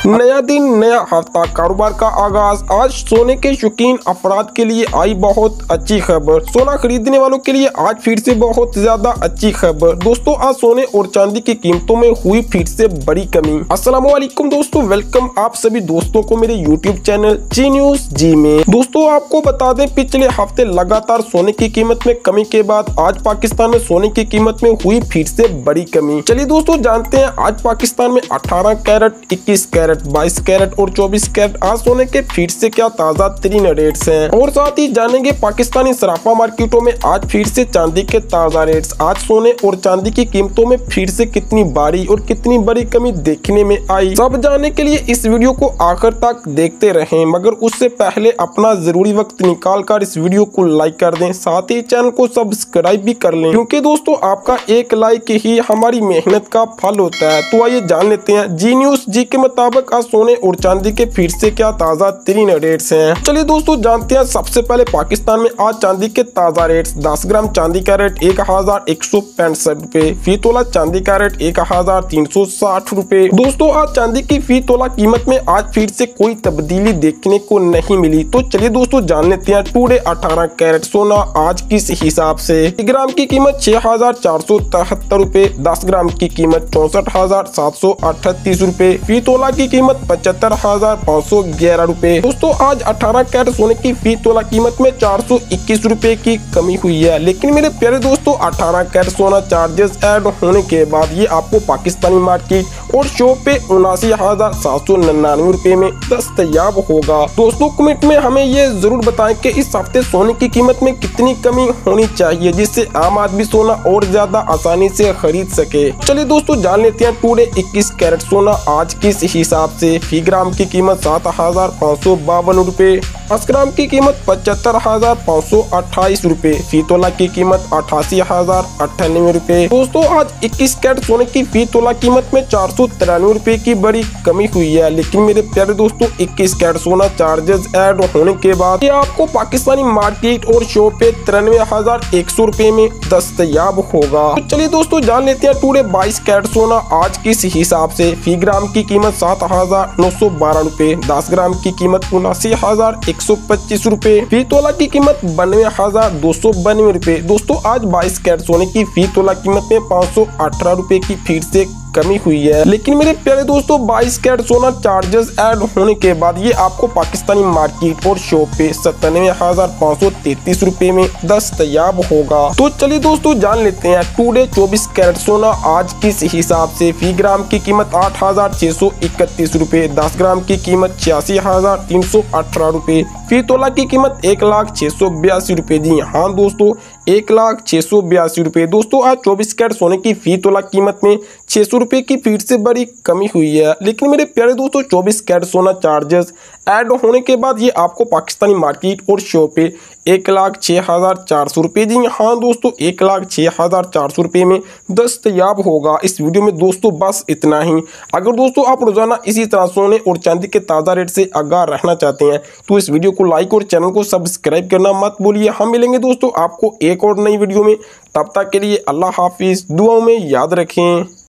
नया दिन नया हफ्ता, कारोबार का आगाज। आज सोने के शौकीन अफराद के लिए आई बहुत अच्छी खबर। सोना खरीदने वालों के लिए आज फिर से बहुत ज्यादा अच्छी खबर। दोस्तों, आज सोने और चांदी की कीमतों में हुई फिर से बड़ी कमी। अस्सलाम वालेकुम दोस्तों, वेलकम आप सभी दोस्तों को मेरे YouTube channel Zee news Zee में। दोस्तों, आपको बता दें, पिछले हफ्ते लगातार सोने की कीमत में कमी के बाद आज पाकिस्तान में सोने की कीमत में हुई फिर से बड़ी कमी। चलिए दोस्तों, जानते हैं आज पाकिस्तान में 18 कैरेट, 21 कैरेट, 22 कैरेट और 24 कैरेट आज सोने के फिर से क्या ताजा तरीन रेट्स हैं। और साथ ही जानेंगे पाकिस्तानी सराफा मार्केटों में आज फिर से चांदी के ताजा रेट्स। आज सोने और चांदी की कीमतों में फिर से कितनी भारी और कितनी बड़ी कमी देखने में आई, सब जानने के लिए इस वीडियो को आखिर तक देखते रहें। मगर उससे पहले अपना जरूरी वक्त निकाल कर इस वीडियो को लाइक कर दें, साथ ही चैनल को सब्सक्राइब भी कर लें, क्योंकि दोस्तों आपका एक लाइक ही हमारी मेहनत का फल होता है। तो आइए जान लेते हैं जी न्यूज जी के मुताबिक आज सोने और चांदी के फिर से क्या ताजा तरीन रेट्स हैं। चलिए दोस्तों, जानते हैं सबसे पहले पाकिस्तान में आज चांदी के ताजा रेट्स। 10 ग्राम चांदी का रेट 1165 रुपए, फी तोला चांदी का रेट 1360 रुपए। दोस्तों, आज चांदी की फी तोला कीमत में आज फिर से कोई तब्दीली देखने को नहीं मिली। तो चलिए दोस्तों, जान लेते हैं टुडे 18 कैरेट सोना आज किस हिसाब से। 1 ग्राम की कीमत 6473 रुपए, 10 ग्राम की कीमत 64,738 रुपए, फी तोला की कीमत 75,511 रुपए। दोस्तों, आज 18 कैरेट सोने की फी तोला कीमत में 421 रुपए की कमी हुई है। लेकिन मेरे प्यारे दोस्तों, 18 कैरेट सोना चार्जेस ऐड होने के बाद ये आपको पाकिस्तानी मार्केट और शॉप पे 79,799 रुपए में दस्तयाब होगा। दोस्तों, कमेंट में हमें ये जरूर बताएं कि इस हफ्ते सोने की कीमत में कितनी कमी होनी चाहिए, जिससे आम आदमी सोना और ज्यादा आसानी से खरीद सके। चलिए दोस्तों, जान लेते हैं टुडे 21 कैरेट सोना आज किस हिसाब से। फी ग्राम की कीमत 7,552 रुपए, 10 ग्राम की कीमत 75,528 रुपए, फी तोला की कीमत 88,098 रुपए। दोस्तों, आज 21 कैरेट सोने की फी तोला कीमत में 493 रुपए की बड़ी कमी हुई है। लेकिन मेरे प्यारे दोस्तों, 21 कैरेट सोना चार्जेस ऐड होने के बाद ये आपको पाकिस्तानी मार्केट और शॉप पे 93,100 रुपए में दस्तयाब होगा। तो चलिए दोस्तों, जान लेते हैं टुडे 22 कैरेट सोना आज किस हिसाब से। फी ग्राम की कीमत 7,912 रुपए, 10 ग्राम की कीमत 79,125 रुपए, फी तोला की कीमत 92,292 रुपए। दोस्तों, आज 22 कैरेट सोने की फी तोला कीमत में 518 रुपए की फिर से कमी हुई है। लेकिन मेरे प्यारे दोस्तों, 22 कैरेट सोना चार्जेस ऐड होने के बाद ये आपको पाकिस्तानी मार्केट और शॉप पे 97,533 रुपए में दस्तयाब होगा। तो चलिए दोस्तों, जान लेते हैं टुडे 24 कैरेट सोना आज किस हिसाब से। फी ग्राम की कीमत 8,631 रुपए, 10 ग्राम की कीमत 86,318 रुपए, फी तोला की कीमत 1,682 रुपए। जी हाँ दोस्तों, 1,682 रुपए। दोस्तों, आज 24 कैरेट सोने की फी तोला कीमत में 600 रुपए की फिर से बड़ी कमी हुई है। लेकिन मेरे प्यारे दोस्तों, 24 कैरेट सोना चार्जेस ऐड होने के बाद ये आपको पाकिस्तानी मार्केट और शॉप पे 1,06,400 रुपए। जी हाँ दोस्तों, 1,06,400 रुपए में दस्तयाब होगा। इस वीडियो में दोस्तों बस इतना ही। अगर दोस्तों आप रोजाना इसी तरह सोने और चांदी के ताज़ा रेट से आगाह रहना चाहते हैं तो इस वीडियो को लाइक और चैनल को सब्सक्राइब करना मत भूलिए। हम मिलेंगे दोस्तों आपको एक और नई वीडियो में। तब तक के लिए अल्लाह हाफिज, दुआओं में याद रखें।